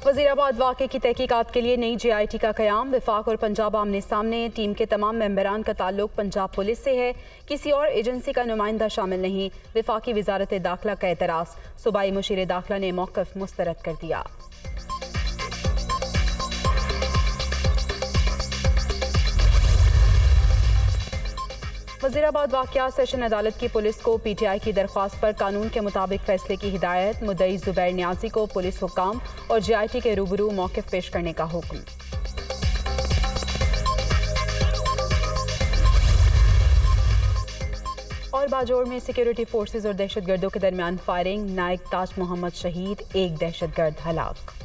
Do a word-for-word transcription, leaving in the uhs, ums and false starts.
वजीराबाद वाक़े की तहकीकात के लिए नई जे आई टी का क़याम। विफाक और पंजाब आमने सामने। टीम के तमाम मेंबरान का ताल्लुक पंजाब पुलिस से है, किसी और एजेंसी का नुमाइंदा शामिल नहीं। विफाकी वजारत दाखिला का एतराज़। सूबाई मुशीर दाखिला ने मौक़िफ़ मुस्तरद कर दिया। वजीराबाद वाक़या सेशन अदालत की पुलिस को पी टी आई की दरख्वास्त पर कानून के मुताबिक फैसले की हिदायत। मुद्दई जुबैर न्याजी को पुलिस हुक्काम और जे आई टी के रूबरू मौक़िफ़ पेश करने का हुक्म। और बाजोड़ में सिक्योरिटी फोर्सेज और दहशतगर्दों के दरमियान फायरिंग। नायक ताज मोहम्मद शहीद, एक दहशतगर्द हलाक।